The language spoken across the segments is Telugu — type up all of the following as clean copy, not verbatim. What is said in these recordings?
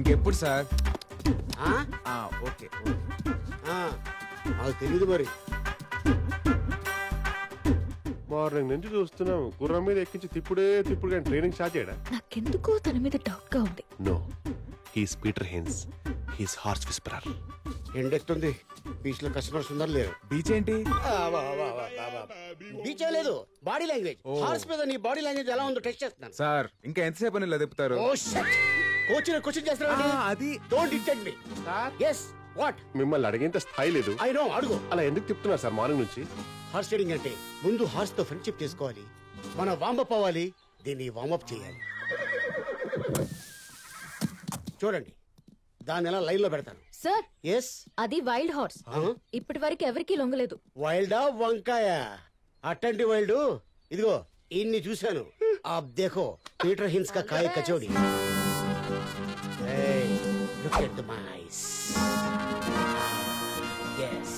ఇంకెప్పుడు సార్? ఓకే, నాకు తెలియదు మరి. మార్నింగ్ నుంచి చూస్తున్నాం గుర్రం మీద ఎక్కించి తిప్పుడే తిప్పుడు కానీ ట్రైనింగ్ స్టార్ట్ చేయడా? నాకెందుకో తన మీద డౌట్ గా ఉంది. No, he's Peter Heins, he's horse whisperer. ఎండెక్తుంది. బీచ్ లో కస్టమర్స్ ఉన్నారు లేరు? బీచ్ ఏంటి? బీచ్ లేదు, బాడీ లాంగ్వేజ్. హార్స్ మీద నీ బాడీ లాంగ్వేజ్ ఎలా ఉందో టెస్ట్ చేస్తున్నాను. సార్ ఇంకా ఎంతసేపు అని ఇలా తిప్పుతారు? కోచ్ క్వశ్చన్ చేస్తున్నాడు. అది don't detect me. yes what? మిమ్మల్ని అడిగేంత స్థాయి లేదు. I know, అడుగు. అలా ఎందుకు తిప్పుతున్నారు సార్ మార్నింగ్ నుంచి? హార్స్ రైడింగ్ అంటే ముందు హార్స్ తో ఫ్రెండ్షిప్ చేసుకోవాలి, మనం వార్మప్ అవ్వాలి, దీన్ని వార్మప్ చేయాలి. చూడండి, దాన్ని ఎలా లైన్ లో పెడతాను. సార్ ఎస్, అది వైల్డ్ హార్స్. ఇప్పటి వరకు ఎవరికి లొంగలేదు. వైల్డా వంకాయ? అట్టంటి వైల్డ్ ఇదిగో ఇన్ని చూశాను. ఆప్ దేఖో, పీటర్ హిన్స్ కా కాయ కచోడి. Look at the mice. Yes.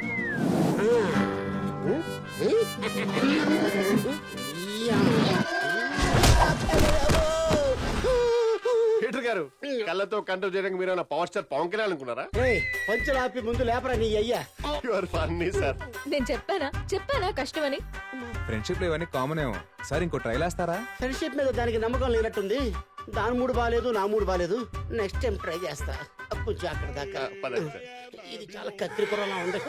పీటర్ గారు, కళ్ళతో కంట్రోల్ చేయడానికి మీరు పవర్ స్టార్ పవన్ కళ్యాణ్ అనుకున్నారా? పంచులు ఆపి ముందు లేపరా నీ అయ్యా. You are funny sir. నేను చెప్పానా కష్టమని. ఫ్రెండ్షిప్ లో ఇవన్నీ కామన్ ఏమో సార్. ఇంకో ట్రైల్ వేస్తారా? ఫ్రెండ్షిప్ మీద దానికి నమ్మకం లేనట్టుంది. దాని మూడు బాగాలేదు, నా మూడు బాగాలేదు. నెక్స్ట్ టైం ట్రై చేస్తా. కొంచెం అక్కడ దాకా. ఇది చాలా కత్తిరిపురంలా ఉంది.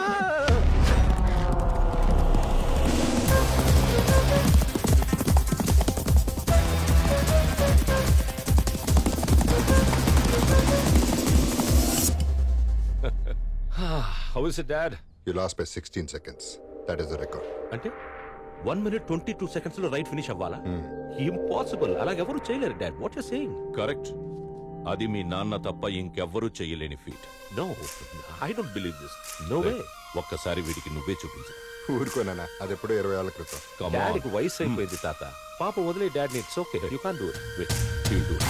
How is it, Dad? You lost by 16 seconds. That is the record. అంటే 1 minute 22 seconds లో రైట్ ఫినిష్ అవ్వాలా? ఇంపాసిబుల్. అలాగెవరు చేయలేరు dad. What you saying? Correct. అది మీ నాన్న తప్ప ఇంకెవ్వరూ చేయలేని feat. No, I don't believe this. No way. ఒక్కసారి వీడికి నువ్వే చూపించు. ఊరుకోనా, అది ఎప్పుడో 20 ఏళ్ల క్రితం. డాడీకి వయసు అయిపోయింది తాత. పాప వదిలే dad. It's okay, you can't do it. Wait, he'll do it.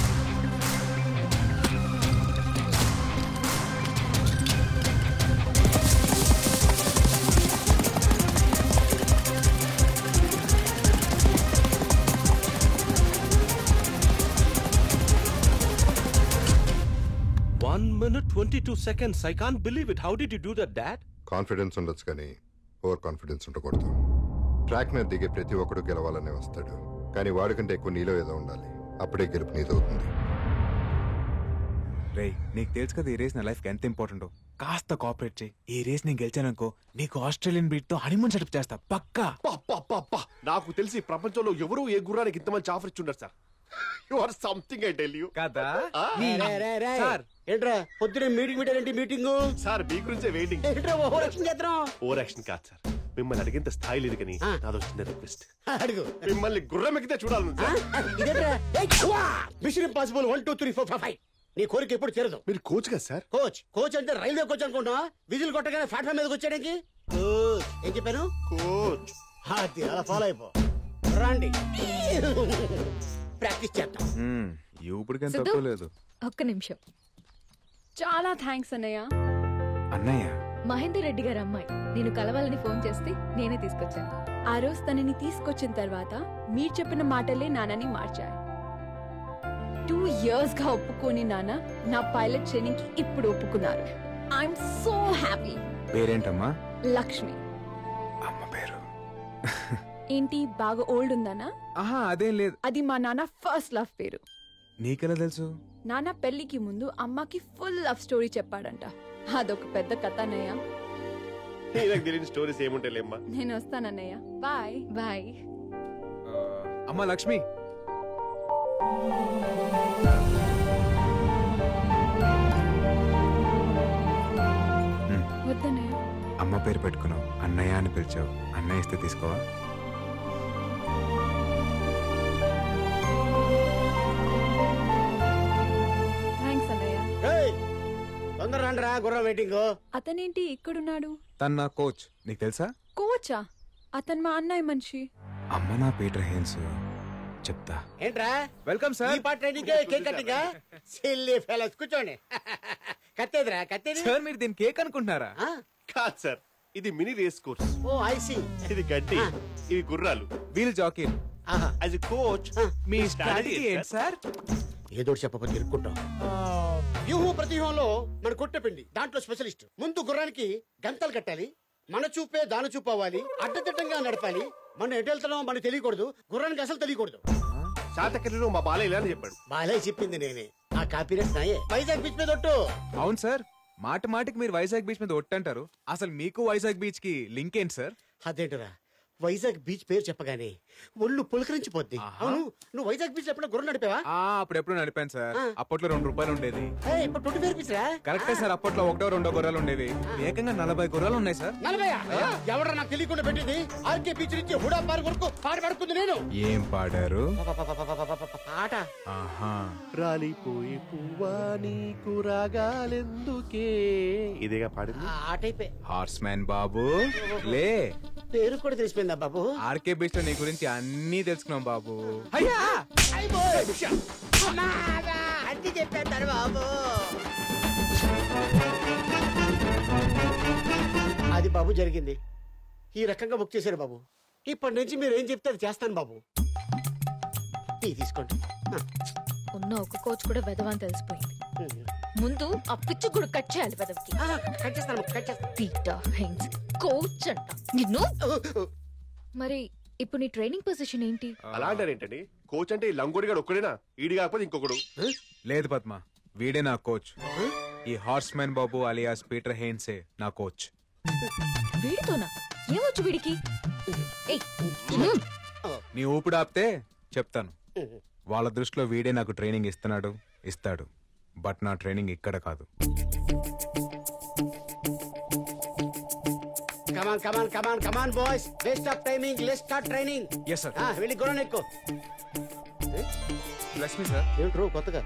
One minute 22 seconds. I can't believe it. How did you do that, Dad? Confidence ఉండొచ్చు కానీ ఓవర్ కాన్ఫిడెన్స్ ఉండకూడదు. ట్రాక్ మీద దిగే ప్రతి ఒక్కడు గెలవాలనే వస్తాడు, కానీ వాడికంటే ఎక్కువ నీలో ఏదో ఉండాలి. అప్పుడే గెలుపు నీదవుతుంది. రే, నీకు తెలుసు కదా ఈ రేస్ నా లైఫ్ కి ఎంత ఇంపార్టెంట్. కాస్త కోఆపరేట్ చేయి. ఈ రేస్ నేను గెలిచాననుకో నీకు ఆస్ట్రేలియన్ బీట్ తో హనీమూన్ సెటప్ చేస్తా పక్కా. నాకు తెలిసి ప్రపంచంలో ఎవరు ఏ గుర్రానికి ఇంత మంచి ఆఫర్ ఇచ్చుంటారు sir. You are something, I tell you. కదా ఏంట్రా పొద్దునే మీటింగ్ పెట్టారంటే మీటింగ్ సార్ మీ గురించే వెయిటింగ్. ఓవర్ యాక్షన్ చేద్దాం. ఓవర్ యాక్షన్ కాదు సార్, మిమ్మల్ని అడిగేంత స్థాయి లేదు కానీ నాదో చిన్న రిక్వెస్ట్. అడుగు. మిమ్మల్ని గుర్రం ఎక్కితే చూడాలి సార్. Machine impossible 1 2 3 4 5 5. నీ కోరిక ఎప్పుడు తీరదు. మీరు కోచ్ కదా సార్? కోచ్ అంటే రైల్వే కోచ్ అనుకుంటా. విజిల్ కొట్టగానే ప్లాట్ఫామ్ మీదకి వచ్చాడానికి ఏం చెప్పాను? కోచ్. అది అలా ఫాలో అయిపో. రండి, ప్రాక్టీస్ చేద్దాం. ఇప్పుడు తప్పలేదు. ఒక్క నిమిషం. చాలా థ్యాంక్స్ అన్నయ్య. అన్నయ్య మహేందర్ రెడ్డి గారి అమ్మాయి నేను కలవాలని ఫోన్ చేస్తే నేనే తీసుకొచ్చాను. ఆ రోజు తనని తీసుకొచ్చిన తర్వాత మీరు చెప్పిన మాటలే నాన్నని మార్చాయి. 2 years గా ఒప్పుకోని నాన్న నా పైలట్ ట్రైనింగ్ కి ఇప్పుడు ఒప్పుకున్నారు. I'm so happy. పేరేంటమ్మా? లక్ష్మి. అమ్మ పేరు ఏంటి బాగా ఓల్డ్ ఉందనా? ఆహా, అదేం లేదు. అది మా నాన్న ఫస్ట్ లవ్ పేరు. నీకెలా తెలుసు? నాన్న పెళ్లికి ముందు అమ్మకి ఫుల్ లవ్ స్టోరీ చెప్పాడంట. అదొక పెద్ద కథ అన్నయ్య. తెలియని స్టోరీస్ ఏముంటాయిలేమ్మా. నేను వస్తానన్నయ్య. Bye bye. అమ్మా లక్ష్మి. వద్దన్నయ్య. అమ్మ పేరు పెట్టుకున్నావు, అన్నయ్య అని పిలిచావు. అన్నయ్య ఇస్తే తీసుకోవా? థ్యాంక్స్ అన్నయ్య. తొందర రండిరా, గుర్రం వెయిటింగ్. అతనేంటి ఇక్కడున్నాడు? తను నా కోచ్. నీకు తెలుసా? కోచా? అతను మా అన్నయ్య మనిషి. అమ్మ నా పీటర్ హెన్స్. చెప్తా. ఏంట్రా వెల్కమ్ సార్. ఈ part training cake cutting. Silly fellows కూర్చోండి. కత్తేదిరా కత్తేది. సార్ మీరు దీని కేక్ అనుకుంటున్నారా? కాదు సార్, ఇది mini race course. Oh I see. ఇది గడ్డి, ఇవి గుర్రాలు. వీల్ జాకీ. యాజ్ ఎ కోచ్ మీ స్ట్రాటజీ ఏంటి సార్? ఏదో చెప్పకపోతే ఇరుక్కుంటాం. వ్యూహం ప్రతివ్యూహంలో మన కొట్టపిండి దాంట్లో స్పెషలిస్ట్. ముందు గుర్రానికి గంతలు కట్టాలి, మన చూపే దాని చూపు అవ్వాలి, అడ్డదిడ్డంగా నడపాలి. మనం ఎటు వెళ్తున్నామో మనకు తెలియకూడదు, గుర్రానికి అసలు తెలియకూడదు. శాతకర్ణిలో మా బాలయ్య ఇలా అని చెప్పాడు. బాలయ్య చెప్పింది నేనే, ఆ కాపీరేట్ నాయే. వైజాగ్ బీచ్ మీద ఒట్టు. అవును సార్, మాట మాటికి మీరు వైజాగ్ బీచ్ మీద ఒట్టంటారు. అసలు మీకు వైజాగ్ బీచ్ కి లింక్ ఏంటి సార్? అదేంటరా, వైజాగ్ బీచ్ పేరు చెప్పగానే ఒళ్ళు పులకరించిపోద్ది. అవును, నువ్వు వైజాగ్ బీచ్ ఎప్పుడో గుర్రం నడిపావా? అప్పుడెప్పుడు నడిపాను సార్. అప్పట్లో 2 రూపాయలు ఉండేది. ఇప్పుడు 20 రూపీస్. కరెక్టే సార్, అప్పట్లో 1-2 గుర్రాలు ఉండేవి. ఏకంగా 40 గుర్రాలు ఉన్నాయి సార్. 40? ఎవడ నాకు తెలియకుండా పెట్టింది? ఆర్కే బీచ్ నుంచి హుడా పార్క్ వరకు పాట పాడుకుంది నేను. ఏం పాడారు? పాట రాలిపోయి పువ్వా నీకు రాగాలెందుకే, ఇదేగా పాడింది. ఆ టైపే. హార్స్ మ్యాన్ బాబు లే. పేరు కూడా తెలిసిపోయిందా బాబు? ఆర్కే బీచ్ లో నీ గురించి అన్ని తెలుసుకున్నాం బాబు. అన్ని చెప్పేస్తారు బాబు. అది బాబు జరిగింది. ఈ రకంగా బుక్ చేశారు బాబు. ఇప్పటి నుంచి మీరు ఏం చెప్తే అది చేస్తాను బాబు. తీసుకోండి. ఉన్న ఒక కోచ్ కూడా వెదవని తెలిసిపోయింది. ముందు ఆ పిచ్చి కూడా కట్ చేయాలి వెదవికి. కట్ చేస్తాను, కట్ చేస్తాను. పీటర్ హెయిన్స్ కోచ్ అంట నిన్ను. మరి ఇప్పుడు నీ ట్రైనింగ్ పొజిషన్ ఏంటి? అలా అంటారేంటండి? కోచ్ అంటే ఈ లంగోడిగాడు ఒక్కడేనా? ఈడి కాకపోతే ఇంకొకడు. లేదు పద్మ, వీడే నా కోచ్. ఈ horse man Babu alias Peter హెయిన్సే నా కోచ్. వీడితోనా? ఏమొచ్చు వీడికి? నీ ఊపిడి ఆపితే చెప్తాను. వాళ్ళ దృష్టిలో వీడే నాకు ట్రైనింగ్ ఇస్తాడు. బట్ నా ట్రైనింగ్ ఇక్కడ కాదు. Come on, boys. Waste of timing. Let's start training. Yes, sir. వెళ్ళి గుర్రం ఎక్కు. Bless me, sir. ఏంట్రో కొత్తగా?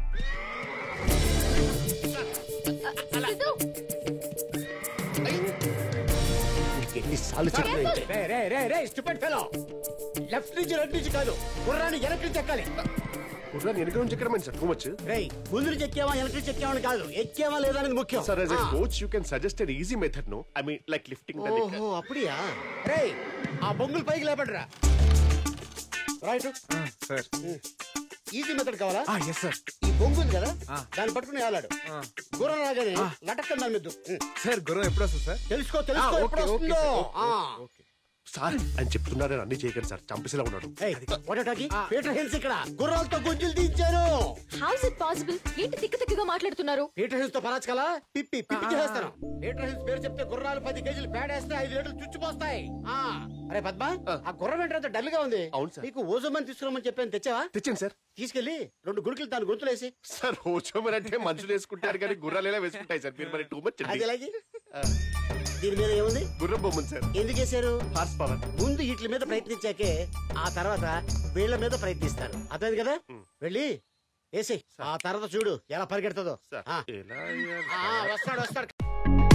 ఎన్నిసార్లు చెప్పాను? Stupid fellow. లెఫ్ట్ నుంచి రైట్ నుంచి కాదు, గుర్రాన్ని వెనక్కి నుంచి ఎక్కాలి. గుర్రాన్ని వెనక నుంచి ఎక్కడమని సార్ టూ మచ్. రేయ్, ముందు నుంచి ఎక్కేవా వెనక నుంచి ఎక్కేవా కాదు, ఎక్కేవా లేదా అనేది ముఖ్యం. Sir as a coach you can suggest an easy method. No I mean like lifting the leg. ఓహో అప్పుడియా? రేయ్, ఆ బొంగులు పైకి లేపడరా. Right sir. ఈజీ మెథడ్ కావాలా? yes sir. ఈ బొంగు ఉంది కదా, దాన్ని పట్టుకుని ఆలాడు. గుర్రం రాగానే లటక్కని దాని మీద. సార్ గుర్రం ఎప్పుడు వస్తుంది సార్? తెలుసుకో ఎప్పుడు వస్తుందో. సార్ అని చెప్తున్నారని అన్ని చేయకండి సార్, చంపేసేలా ఉన్నాడు. పీటర్ హెయిన్స్ ఇక్కడ గుర్రాలతో గుంజులు దించారు. How is it possible? ఏంటి తిక్కగా మాట్లాడుతున్నారు? పీటర్ హెయిన్స్ తో పరాచకాల పిప్పి చేస్తాను. పీటర్ హెయిన్స్ పేరు చెప్తే గుర్రాలు 10 కేజీలు పేడేస్తే 5 లీటర్లు చుచ్చిపోస్తాయి. అరే పద్మ, ఆ గుర్రం ఏంటంటే డల్ గా ఉంది. అవును సార్. నీకు ఓజోమని తీసుకురామని చెప్పాను, తెచ్చావా? తెచ్చాను సార్. తీసుకెళ్లి 2 గుడికలు దాని గొంతులేసి. సార్ ఓజోమన్ అంటే మనుషులు వేసుకుంటారు కానీ గుర్రాలు ఎలా వేసుకుంటాయి సార్? మీరు మరి టూ మచ్. అది ఎలాగే? దీని మీద ఏముంది? గుర్రం బొమ్మను సార్. ఎందుకు వేశారు? Horse power. ముందు వీటి మీద ప్రయత్నించాకే ఆ తర్వాత వీళ్ళ మీద ప్రయత్నిస్తారు. అర్థమైంది కదా? వెళ్ళి వేసి ఆ తర్వాత చూడు ఎలా పరిగెడుతుందో. వస్తాడు.